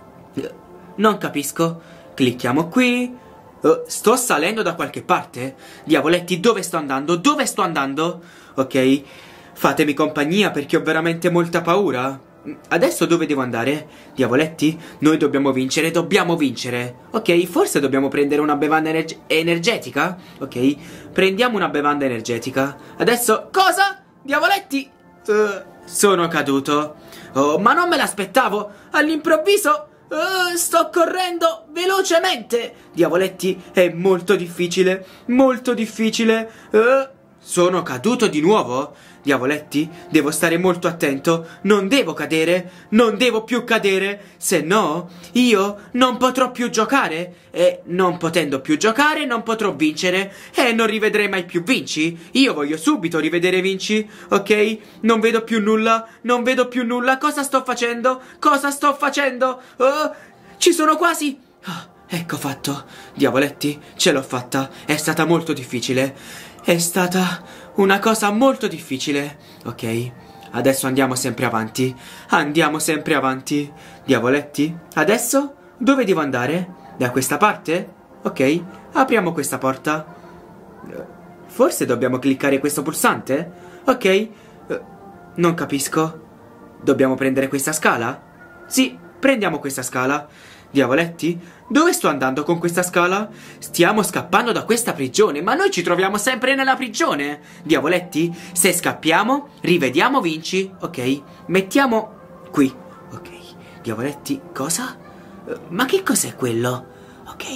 Non capisco. Clicchiamo qui. Sto salendo da qualche parte? Diavoletti, dove sto andando? Dove sto andando? Ok, fatemi compagnia perché ho veramente molta paura. Adesso dove devo andare? Diavoletti, noi dobbiamo vincere, dobbiamo vincere. Ok, forse dobbiamo prendere una bevanda energetica? Ok, prendiamo una bevanda energetica. Adesso, cosa? Diavoletti, sono caduto. Oh, ma non me l'aspettavo. All'improvviso sto correndo velocemente. Diavoletti, è molto difficile. Molto difficile. Sono caduto di nuovo? Diavoletti, devo stare molto attento. Non devo cadere. Non devo più cadere. Se no, io non potrò più giocare. E non potendo più giocare, non potrò vincere. E non rivedrei mai più Vinci. Io voglio subito rivedere Vinci. Ok? Non vedo più nulla. Non vedo più nulla. Cosa sto facendo? Cosa sto facendo? Ci sono quasi. Ecco fatto. Diavoletti, ce l'ho fatta. È stata molto difficile. È stata una cosa molto difficile. Ok, adesso andiamo sempre avanti. Andiamo sempre avanti. Diavoletti, adesso dove devo andare? Da questa parte? Ok, apriamo questa porta. Forse dobbiamo cliccare questo pulsante? Ok, non capisco. Dobbiamo prendere questa scala? Sì, prendiamo questa scala. Diavoletti, dove sto andando con questa scala? Stiamo scappando da questa prigione, ma noi ci troviamo sempre nella prigione. Diavoletti, se scappiamo, rivediamo Vinci. Ok, mettiamo qui. Ok, Diavoletti, cosa? Ma che cos'è quello? Ok,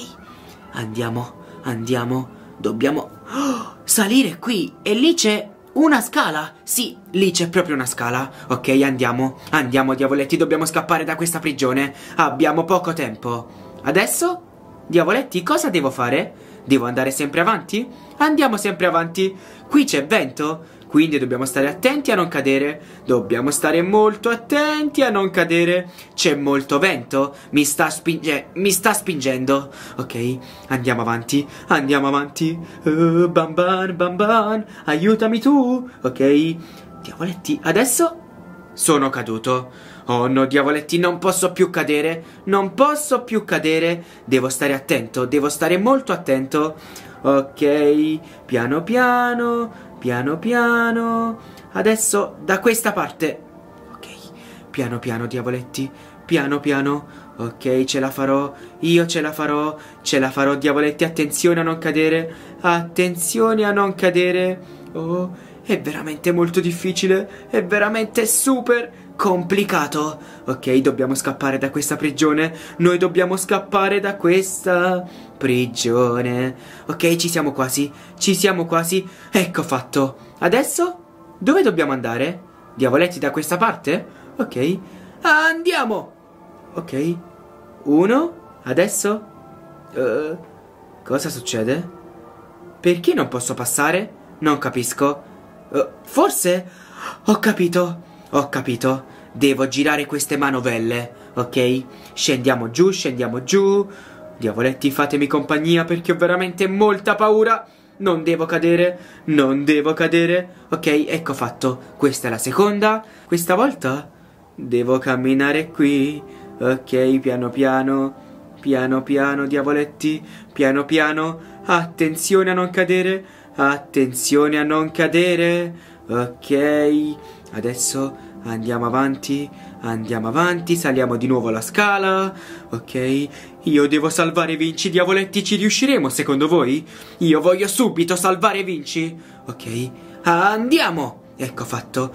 andiamo. Dobbiamo salire qui e lì c'è una scala. Sì, lì c'è proprio una scala. Ok, andiamo, diavoletti, dobbiamo scappare da questa prigione. Abbiamo poco tempo. Adesso, diavoletti, cosa devo fare? Devo andare sempre avanti? Andiamo sempre avanti. Qui c'è vento, quindi dobbiamo stare attenti a non cadere. Dobbiamo stare molto attenti a non cadere. C'è molto vento. Mi sta spingendo. Ok, andiamo avanti. Bamban, aiutami tu. Ok, diavoletti, adesso sono caduto. Oh no, diavoletti, non posso più cadere. Non posso più cadere. Devo stare attento, devo stare molto attento. Ok, piano piano. Adesso da questa parte. Ok, piano, diavoletti. Piano. Ok, ce la farò. Io ce la farò. Diavoletti, attenzione a non cadere. Attenzione a non cadere. Oh, è veramente molto difficile. È veramente super complicato. Ok, dobbiamo scappare da questa prigione. Noi dobbiamo scappare da questa prigione. Ok, ci siamo quasi. Ecco fatto. Adesso dove dobbiamo andare? Diavoletti, da questa parte? Ok, andiamo. Ok, uno. Adesso cosa succede? Perché non posso passare? Non capisco. Forse ho capito. Devo girare queste manovelle. Ok, scendiamo giù. Diavoletti, fatemi compagnia perché ho veramente molta paura. Non devo cadere. Ok, ecco fatto. Questa è la seconda. Questa volta devo camminare qui. Ok, piano piano, diavoletti. Piano. Attenzione a non cadere. Ok, adesso andiamo avanti, saliamo di nuovo la scala. Ok, io devo salvare Vinci. Diavoletti, ci riusciremo secondo voi? Io voglio subito salvare Vinci. Ok, andiamo. Ecco fatto.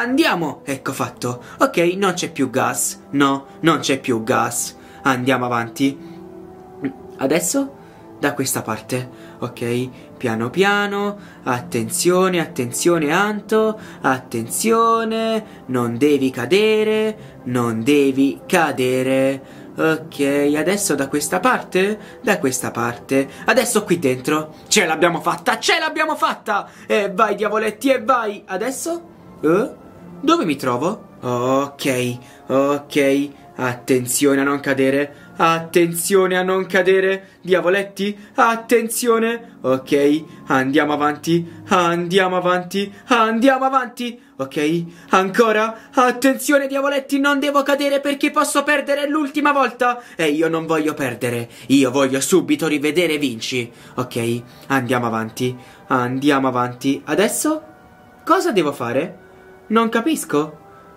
Ok, non c'è più gas. No, non c'è più gas. Andiamo avanti. Adesso da questa parte. Ok, piano. Attenzione, Anto. Attenzione. Non devi cadere. Ok, adesso da questa parte? Da questa parte. Adesso qui dentro. Ce l'abbiamo fatta, ce l'abbiamo fatta! E vai, diavoletti, e vai! Adesso? Dove mi trovo? Ok, ok. Attenzione a non cadere. Attenzione a non cadere. Diavoletti, attenzione. Ok, andiamo avanti. Andiamo avanti. Andiamo avanti. Ok, ancora. Attenzione, diavoletti, non devo cadere perché posso perdere l'ultima volta. E io non voglio perdere. Io voglio subito rivedere Vinci. Ok, andiamo avanti. Andiamo avanti. Adesso? Cosa devo fare? Non capisco.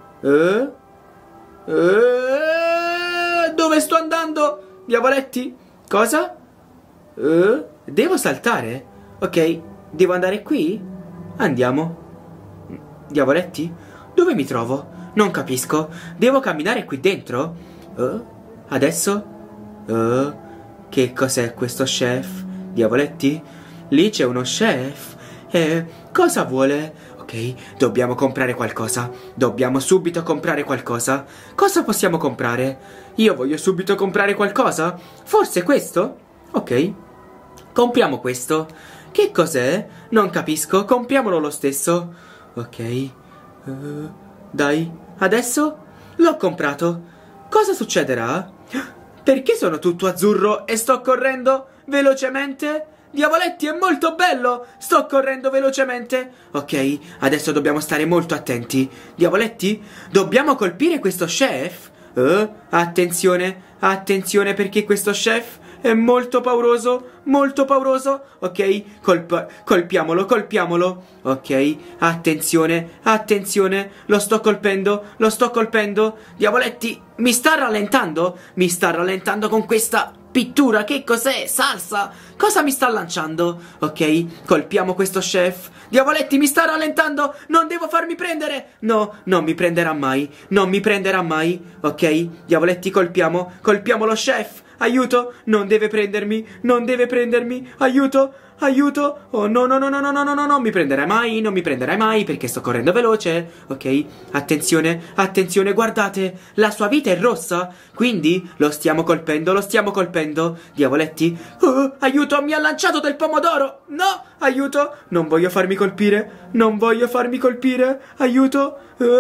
Dove sto andando? Diavoletti? Cosa? Devo saltare? Ok, devo andare qui? Andiamo. Diavoletti? Dove mi trovo? Non capisco. Devo camminare qui dentro? Adesso? Che cos'è questo chef? Diavoletti? Lì c'è uno chef. Cosa vuole? Ok, dobbiamo comprare qualcosa. Dobbiamo subito comprare qualcosa. Cosa possiamo comprare? Io voglio subito comprare qualcosa. Forse questo? Ok, compriamo questo. Che cos'è? Non capisco. Compriamolo lo stesso. Ok, dai. Adesso l'ho comprato. Cosa succederà? Perché sono tutto azzurro e sto correndo velocemente? Diavoletti, è molto bello! Sto correndo velocemente. Ok, adesso dobbiamo stare molto attenti. Diavoletti, dobbiamo colpire questo chef? Attenzione, attenzione perché questo chef è molto pauroso, molto pauroso. Ok, colpiamolo, colpiamolo. Ok, attenzione, attenzione. Lo sto colpendo, lo sto colpendo. Diavoletti, mi sta rallentando? Mi sta rallentando con questa pittura. Che cos'è? Salsa? Cosa mi sta lanciando? Ok, colpiamo questo chef. Diavoletti, mi sta rallentando. Non devo farmi prendere. No, non mi prenderà mai. Non mi prenderà mai. Ok, diavoletti, colpiamo. Colpiamo lo chef. Aiuto, non deve prendermi. Non deve prendermi. Aiuto, aiuto. Oh no, no, no, no, no, no, no, no, non mi prenderai mai. Non mi prenderai mai perché sto correndo veloce. Ok, attenzione, attenzione, guardate. La sua vita è rossa. Quindi lo stiamo colpendo, lo stiamo colpendo. Diavoletti. Aiuto, mi ha lanciato del pomodoro. No, aiuto. Non voglio farmi colpire. Non voglio farmi colpire. Aiuto.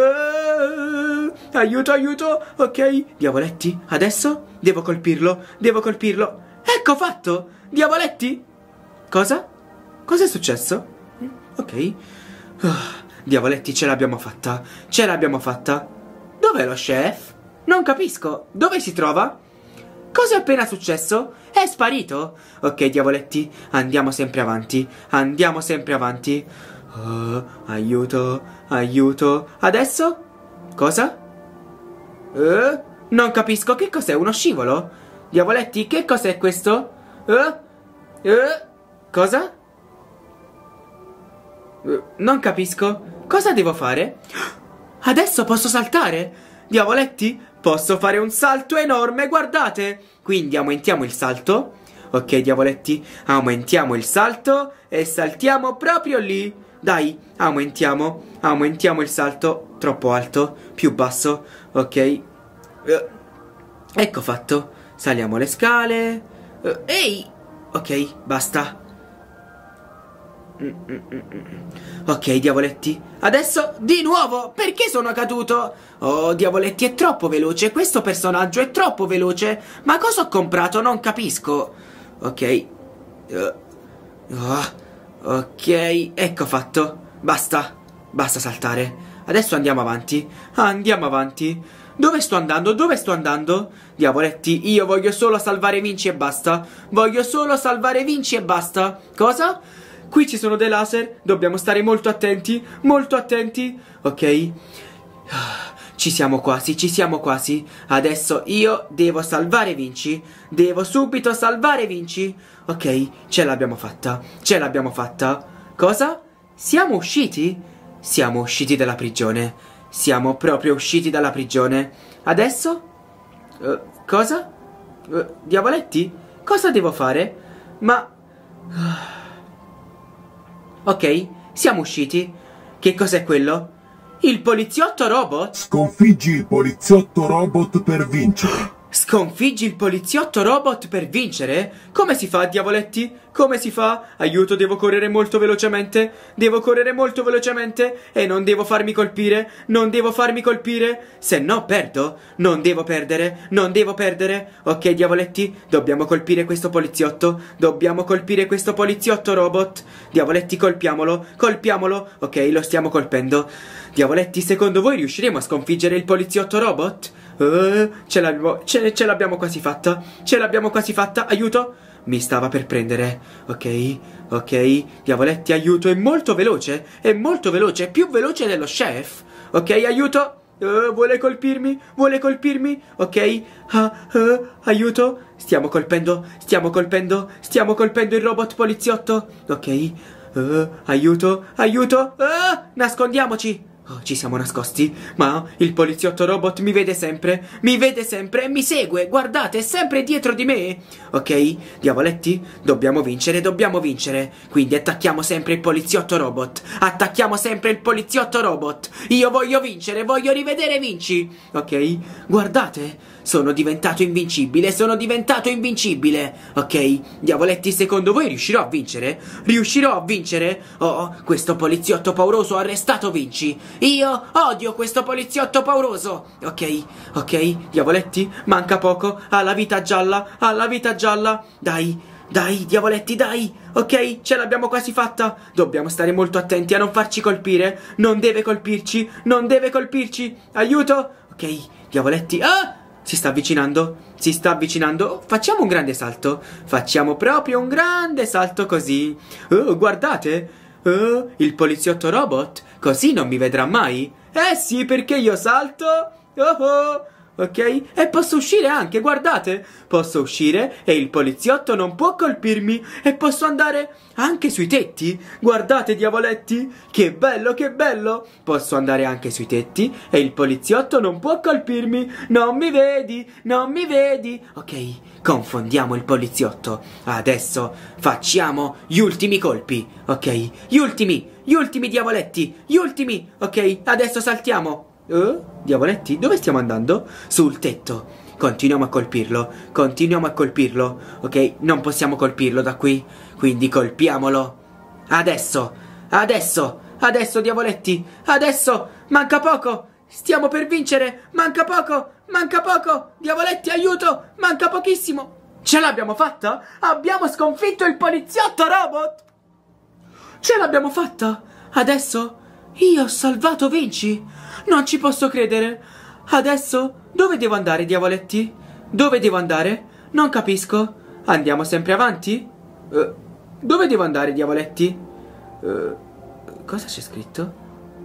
Aiuto, aiuto. Ok, diavoletti, adesso devo colpirlo. Devo colpirlo. Ecco fatto. Diavoletti. Cosa? Cos'è successo? Ok. Diavoletti, ce l'abbiamo fatta. Ce l'abbiamo fatta. Dov'è lo chef? Non capisco. Dove si trova? Cosa è appena successo? È sparito? Ok, diavoletti, andiamo sempre avanti. Andiamo sempre avanti. Aiuto, aiuto. Adesso? Cosa? Non capisco. Che cos'è? Uno scivolo? Diavoletti, che cos'è questo? Cosa? Non capisco. Cosa devo fare? Adesso posso saltare? Diavoletti, posso fare un salto enorme, guardate. Quindi aumentiamo il salto. Ok, diavoletti, aumentiamo il salto e saltiamo proprio lì. Dai, aumentiamo. Aumentiamo il salto. Troppo alto, più basso. Ok. Ecco fatto. Saliamo le scale. Ehi. Ok, basta. Ok, diavoletti. Adesso di nuovo. Perché sono caduto? Oh, diavoletti, è troppo veloce. Questo personaggio è troppo veloce. Ma cosa ho comprato? Non capisco. Ok. Ok, ecco fatto. Basta. Basta saltare. Adesso andiamo avanti. Andiamo avanti. Dove sto andando? Dove sto andando? Diavoletti, io voglio solo salvare Vinci e basta. Voglio solo salvare Vinci e basta. Cosa? Qui ci sono dei laser. Dobbiamo stare molto attenti. Molto attenti. Ok. Ci siamo quasi, ci siamo quasi. Adesso io devo salvare Vinci. Devo subito salvare Vinci. Ok, ce l'abbiamo fatta. Ce l'abbiamo fatta. Cosa? Siamo usciti? Siamo usciti dalla prigione. Siamo proprio usciti dalla prigione. Adesso? Cosa? Diavoletti? Cosa devo fare? Ma... Ok, siamo usciti. Che cos'è quello? Il poliziotto robot? Sconfiggi il poliziotto robot per vincere. Sconfiggi il poliziotto robot per vincere? Come si fa, diavoletti? Come si fa? Aiuto, devo correre molto velocemente. Devo correre molto velocemente e non devo farmi colpire. Non devo farmi colpire. Se no perdo. Non devo perdere. Non devo perdere. Ok, diavoletti, dobbiamo colpire questo poliziotto. Dobbiamo colpire questo poliziotto robot. Diavoletti, colpiamolo. Colpiamolo. Ok, lo stiamo colpendo. Diavoletti, secondo voi riusciremo a sconfiggere il poliziotto robot? Ce l'abbiamo quasi fatta. Ce l'abbiamo quasi fatta. Aiuto. Mi stava per prendere. Ok, ok. Diavoletti, aiuto. È molto veloce. È molto veloce. È più veloce dello chef. Ok, aiuto. Vuole colpirmi. Vuole colpirmi. Ok. Aiuto. Stiamo colpendo. Stiamo colpendo. Stiamo colpendo il robot poliziotto. Ok. Aiuto. Aiuto. Nascondiamoci. Oh, ci siamo nascosti, ma il poliziotto robot mi vede sempre e mi segue, guardate, è sempre dietro di me. Ok, diavoletti, dobbiamo vincere, quindi attacchiamo sempre il poliziotto robot, io voglio vincere, voglio rivedere Vinci. Ok, guardate, sono diventato invincibile, ok, diavoletti, secondo voi riuscirò a vincere? Oh, questo poliziotto pauroso ha arrestato Vinci. Io odio questo poliziotto pauroso. Ok, ok, diavoletti, manca poco. Alla vita gialla. Dai, diavoletti, dai. Ok, ce l'abbiamo quasi fatta. Dobbiamo stare molto attenti a non farci colpire. Non deve colpirci. Aiuto. Ok, diavoletti. Si sta avvicinando. Facciamo un grande salto. Facciamo proprio un grande salto così. Guardate. Il poliziotto robot così non mi vedrà mai. Sì, perché io salto. Ok, e posso uscire anche, guardate. Posso uscire e il poliziotto non può colpirmi. E posso andare anche sui tetti. Guardate, diavoletti, che bello, che bello. Posso andare anche sui tetti e il poliziotto non può colpirmi. Non mi vedi. Ok, confondiamo il poliziotto. Adesso facciamo gli ultimi colpi. Ok, gli ultimi diavoletti. Ok, adesso saltiamo. Diavoletti, dove stiamo andando? Sul tetto. Continuiamo a colpirlo. Ok, non possiamo colpirlo da qui, quindi colpiamolo. Adesso, diavoletti. Adesso, manca poco. Stiamo per vincere. Manca poco. Diavoletti, aiuto. Manca pochissimo. Ce l'abbiamo fatta? Abbiamo sconfitto il poliziotto robot. Ce l'abbiamo fatta. Adesso io ho salvato Vinci. Non ci posso credere. Adesso dove devo andare, diavoletti? Dove devo andare? Non capisco. Andiamo sempre avanti? Dove devo andare, diavoletti? Cosa c'è scritto?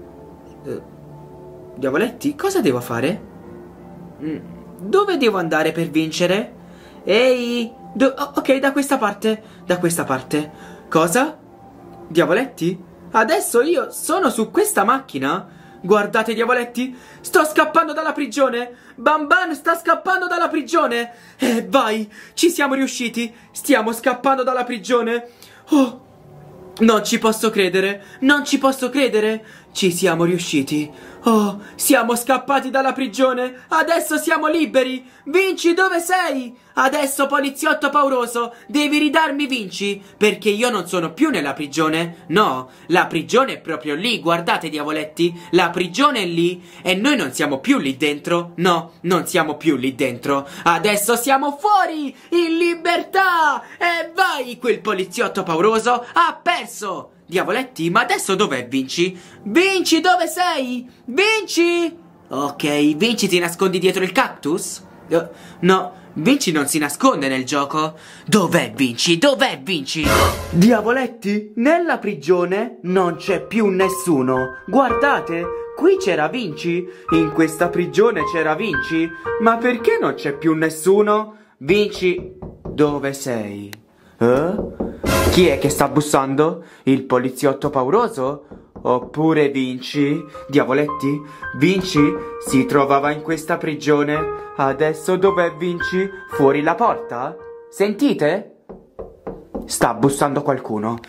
Diavoletti, cosa devo fare? Dove devo andare per vincere? Ehi! Ok, da questa parte. Cosa? Diavoletti? Adesso io sono su questa macchina? Guardate, diavoletti, sto scappando dalla prigione. Bamban sta scappando dalla prigione. Vai, ci siamo riusciti. Stiamo scappando dalla prigione. Oh, non ci posso credere. Ci siamo riusciti. Oh, siamo scappati dalla prigione. Adesso siamo liberi. Vinci, dove sei? Adesso, poliziotto pauroso, devi ridarmi Vinci, perché io non sono più nella prigione. No, la prigione è proprio lì. Guardate, diavoletti, la prigione è lì e noi non siamo più lì dentro. No, non siamo più lì dentro. Adesso siamo fuori, in libertà. E vai, quel poliziotto pauroso ha perso. Diavoletti, ma adesso dov'è Vinci? Vinci, dove sei? Vinci! Ok, Vinci, ti nascondi dietro il cactus? No, Vinci non si nasconde nel gioco. Dov'è Vinci? Diavoletti, nella prigione non c'è più nessuno. Guardate, qui c'era Vinci. In questa prigione c'era Vinci. Ma perché non c'è più nessuno? Vinci, dove sei? Chi è che sta bussando? Il poliziotto pauroso? Oppure Vinci? Diavoletti, Vinci si trovava in questa prigione. Adesso dov'è Vinci? Fuori la porta? Sentite? Sta bussando qualcuno.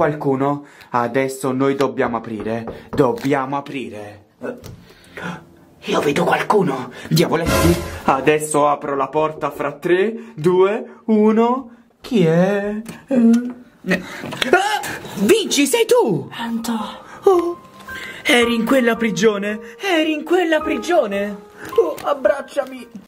Adesso noi dobbiamo aprire. Io vedo qualcuno. Diavoletti, adesso apro la porta fra 3, 2, 1. Chi è? Vinci, sei tu! Oh, eri in quella prigione! Eri in quella prigione! Oh, abbracciami!